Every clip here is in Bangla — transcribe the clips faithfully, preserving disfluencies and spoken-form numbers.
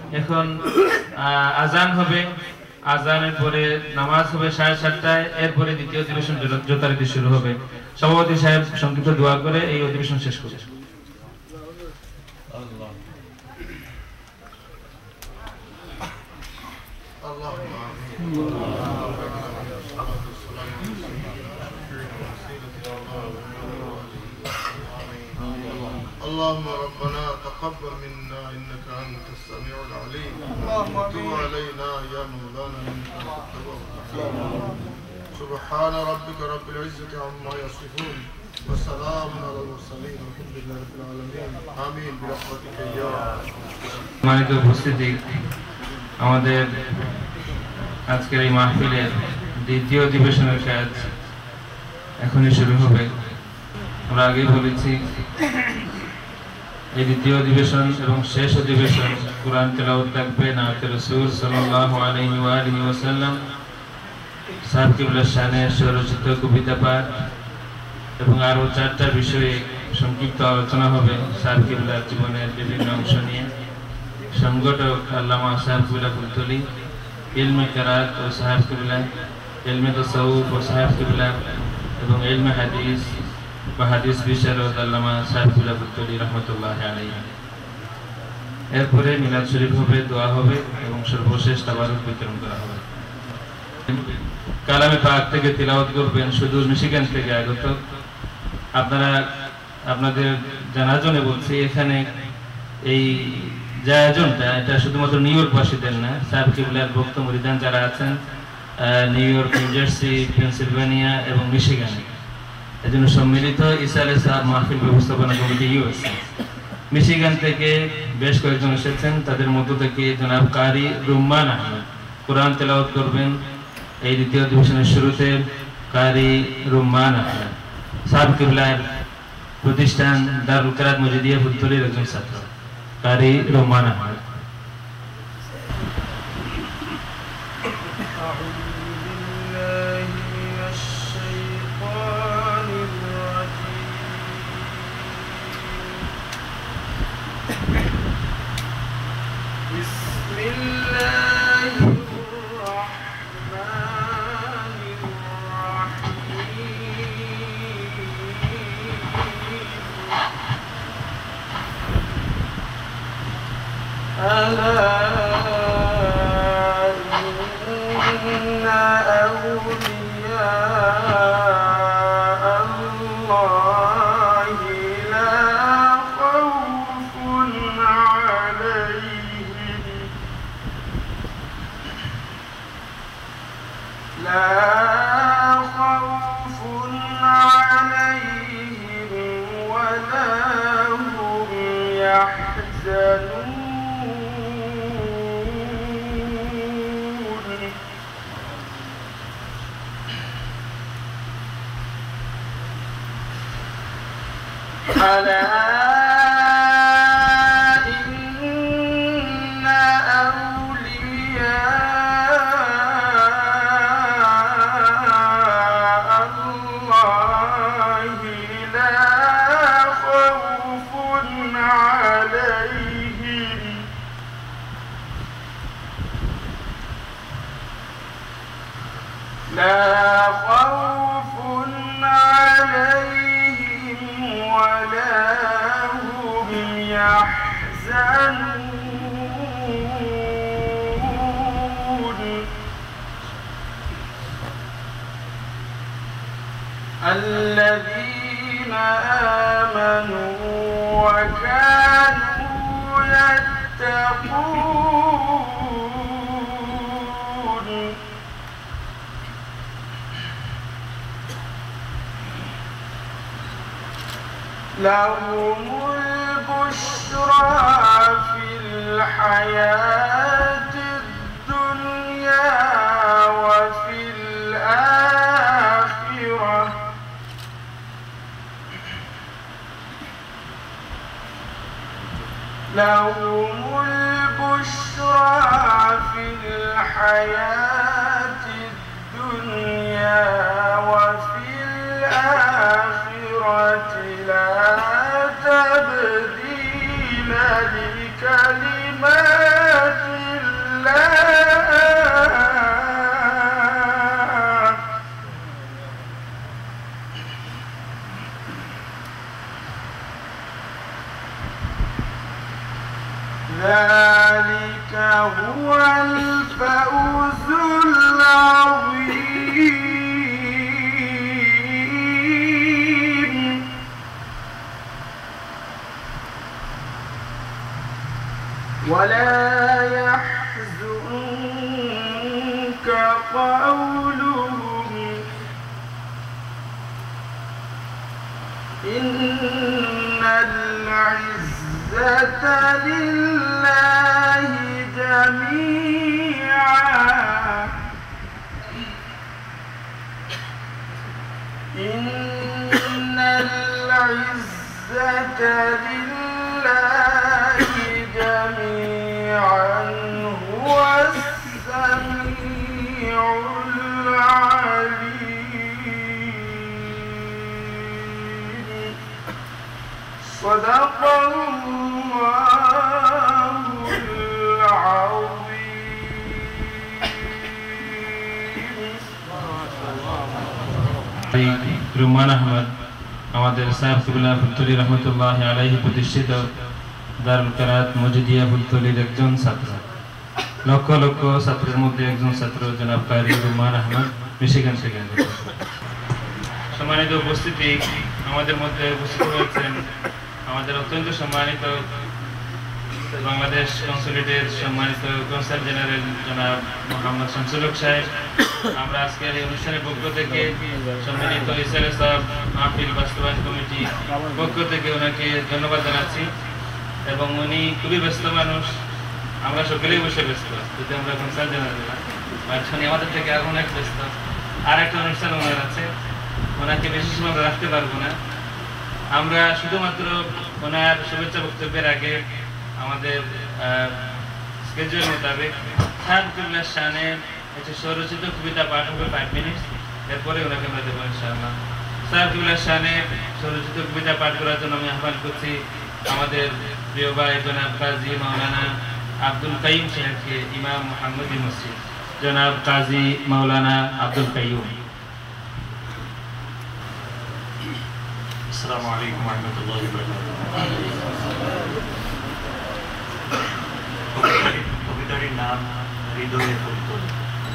এখন আজান হবে, আজানের পরে নামাজ হবে সাড়ে সাতটায়, এরপরে দ্বিতীয় অধিবেশন যথারীতি শুরু হবে। সভাপতি সাহেব সংক্ষিপ্ত দোয়া করে এই অধিবেশন শেষ করবে। اللهم ربنا تقبل منا إنك أنت السميع العليم وتب علينا يا مولانا إنك أنت التواب الرحيم. سبحان ربك رب العزة عما يصفون وسلام على المرسلين والحمد لله رب العالمين آمين برحمتك يا সম্মানিত উপস্থিতি, আমাদের আজকের এই মাহফিলের দ্বিতীয় অধিবেশনের কাজ এখনই শুরু হবে। আমরা আগেই বলেছি এই দ্বিতীয় অধিবেশন এবং শেষ অধিবেশন কুরআন তেলাওয়াত থাকবে, নাতে রাসূল সাল্লাল্লাহু আলাইহি ওয়া আলিহি ওয়াসাল্লাম সাহেব কিবলার শানে স্বরচিত কবিতা পাঠ এবং আরো চারটা বিষয়ে সংক্ষিপ্ত আলোচনা হবে সাহেব কিবলার জীবনের বিভিন্ন অংশ নিয়ে। সংগঠক আল্লামা সাহেব কিবলা ফুলতলি, ইলমে কেরাত ও সাহেব কিবলা, ইলমে তাসাউফ ও সাহেব কিবলা এবং ইলমে হাদিস বা হাদিস বিশারদ আল্লামা সাহেব কিবলা ফুলতলি রহমতুল্লাহি আলাইহি। এরপরে মিলাদ শরীফ হবে, দোয়া হবে এবং সর্বশেষ তাবারুক বিতরণ করা হবে। কালামে পাক থেকে তিলাওয়াত করবেন সুদূর মিশিগান থেকে আগত। আপনারা আপনাদের জানার জন্য বলছি, এখানে এই যে আয়োজনটা এটা শুধুমাত্র নিউ ইয়র্কবাসীদের না, সাহেব কিবলার ভক্ত মুরিদান যারা আছেন New York, New Jersey, Pennsylvania এবং মিশিগানে, এজন্য সম্মিলিত ঈসা আলাইহিস সালাম মাহফিল ব্যবস্থাপনা কমিটি ইউএসএ। মিশিগান থেকে বেশ কয়েকজন এসেছেন, তাদের মধ্য থেকে জনাব কারি রুম্মান আহমেদ কোরআন তেলাওয়াত করবেন এই দ্বিতীয় অধিবেশনের শুরুতে। কারি রুম্মান আহমেদ সাহেব কিবলার প্রতিষ্ঠান দারুল কেরাত মজিদিয়া ফুলতলির একজন ছাত্র। কারি রুম্মান আহমেদ। الذين آمنوا وكانوا يتقون لهم البشرى في الحياة الدنيا وفي الآخرة لهم البشرى في الحياة الدنيا وفي الآخرة لا تبديل لكلمات ذلك هو الفوز العظيم ولا يحزنك قولهم إن العزة لله جميعا إن العزة لله جميعا هو السميع العليم صدق الله العظيم রুমান আহমদ আমাদের সাহেব কিবলা ফুলতলি রহমতুল্লাহ আলাইহি প্রতিষ্ঠিত দারুল কেরাত মজিদিয়া ফুলতলির একজন ছাত্র, লক্ষ লক্ষ ছাত্রের মধ্যে একজন ছাত্র জনাব কারি রুমান আহমদ মিশিগান থেকে। সম্মানিত উপস্থিতি, আমাদের মধ্যে উপস্থিত হয়েছেন আমাদের অত্যন্ত সম্মানিত বাংলাদেশ কনসুলেটের সম্মানিত কনসাল জেনারেল জনাব মোহাম্মদ শামসুল হক সাহেব। আমরা আজকের এই অনুষ্ঠানের পক্ষ থেকে সম্মানিত ইসলামী সাহেব মাহফিল বাস্তবায়ন কমিটি পক্ষ থেকে ওনাকে ধন্যবাদ জানাচ্ছি। এবং উনি খুবই ব্যস্ত মানুষ, আমরা সকলেই বসে ব্যস্ত, যদি আমরা কনসাল জেনারেল না উনি আমাদের থেকে আর অনেক ব্যস্ত। আর একটা অনুষ্ঠান ওনার আছে, ওনাকে বেশি সময় আমরা রাখতে পারবো না। আমরা শুধুমাত্র ওনার শুভেচ্ছা বক্তব্যের আগে আমাদের স্কেজুয়াল মোতাবেক সাহেবুল্লাহ শানে একটা স্বরচিত কবিতা পাঠ হবে ফাইভ মিনিটস, এরপরে ওনাকে আমরা দেবো ইনশাআল্লাহ। সাহেবুল্লাহ শানে স্বরচিত কবিতা পাঠ করার জন্য আমি আহ্বান করছি আমাদের প্রিয় ভাই জনাব কাজী মাওলানা আব্দুল কাইয়ুম সাহেবকে, ইমাম মুহাম্মদি মসজিদ জনাব কাজী মাওলানা আব্দুল কাইয়ুম। আসসালামু আলাইকুম ওয়া রাহমাতুল্লাহি ওয়া বারাকাতুহু। কবিতাটির নাম হৃদয়ে ফুলতলি।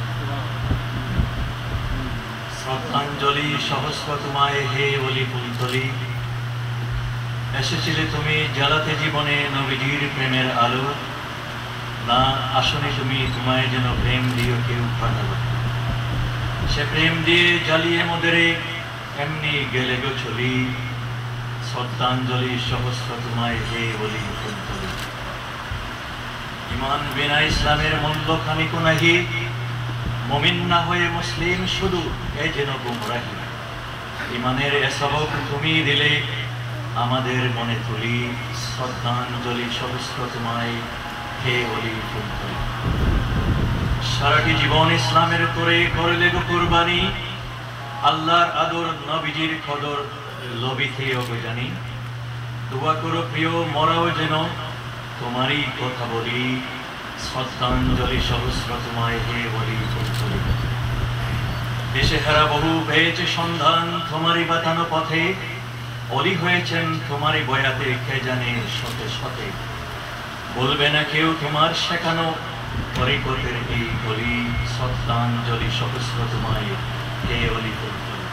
শ্রদ্ধাঞ্জলি সহস্র তোমায় হে ওলি ফুলতলি, এসেছিলে তুমি জ্বালাতে জীবনে নবীজির প্রেমের আলো, না আসনে তুমি তোমায় যেন প্রেম দিও কেউ ফাটালো। সে প্রেম দিয়ে জ্বালিয়ে মোদেরে এমনি গেলে গো চলি, শ্রদ্ধাঞ্জলি সহস্র তোমায় হে ওলি ফুলতলি। ইমান বিনা ইসলামের মূল্য খানিকো নাহি, মুমিন না হয়ে মুসলিম শুধু এ যেন গুমরাহি। ইমানের এ সবক তুমি দিলে আমাদের মনে তুলি, শ্রদ্ধাঞ্জলি সহস্র তোমায় হে ওলি ফুলতলি। সারাটি জীবন ইসলামের তোরে করলে গো কুরবানি, আল্লাহর আদর নবীজির কদর লবিতে অবজানি। দোয়া করো প্রিয় মরাও যেন তোমারই কথা বলি, শ্রদ্ধাঞ্জলি সহস্র তোমায় হে ওলি ফুলতলি। দেশে হারা বহু পেয়েছে সন্ধান তোমারই বাতানো পথে, অলি হয়েছেন তোমারই বয়াতে কে জানে শতে শতে। বলবে না কেউ তোমার শেখানো তরিকতের এই গলি, শ্রদ্ধাঞ্জলি সহস্র তোমায় হে ওলি ফুলতলি।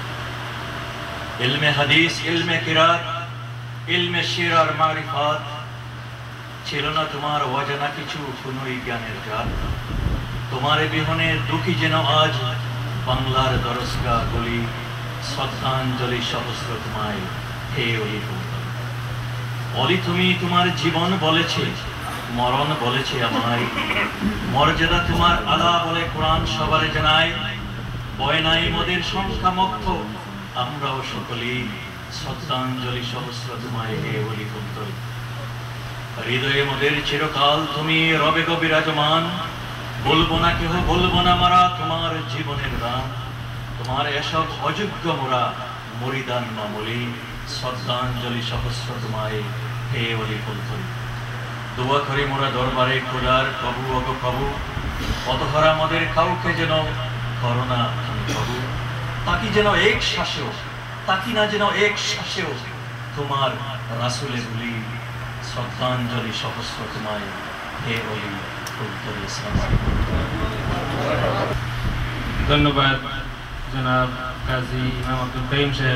ইলমে হাদিস, ইলমে কিরাত, ইলমে শির আর মারিফাত ছিল না তোমার অজানা কিছু কোনোই জ্ঞানের জাত। তোমার বিহনে দুঃখী যেন আজ বাংলার দরসগা গলি, শ্রদ্ধাঞ্জলি সহস্র তোমায় হে ওলি ফুলতলি। অলি তুমি তোমার জীবন বলেছে, মরণ বলেছে আমায়, মর্যাদা তোমার আলা বলে কোরআন সবারে জানায়। ভয় নাই মোদের সংখ্যা মুক্ত আমরাও সকলেই, শ্রদ্ধাঞ্জলি সহস্র তোমায় হে ওলি ফুলতলি। হৃদয়ে মোদের চিরকাল তুমি রবে গো বিরাজমান, বলবো না কেহ বলবো না মারা তোমার জীবনের দান। তোমার এসব অযোগ্য মোরা মরিদান মামলি, শ্রদ্ধাঞ্জলি সহস্র তোমায় হে ওলি ফুলতলি। দোয়া করি মোরা দরবারে খোদার কবু অগ কবু, পথহারা মোদের কাউকে যেন করোনা কবু। তাকি যেন এক শ্বাসেও, তাকি না যেন এক শ্বাসেও তোমার রাসূলে ভুলি, শ্রদ্ধাঞ্জলি সহস্র তোমায় হে অলি কবুতর ইসলাম। ধন্যবাদ জনাব কাজী ইমাম আব্দুল কাইম সাহেব।